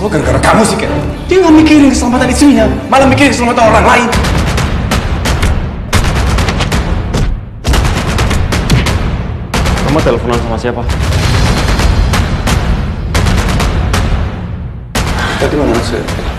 Semua gara-gara kamu sih, Ken. Dia nggak mikirin keselamatan istrinya, malah mikirin keselamatan orang lain. Kamu teleponan sama siapa? Tadi mana sih?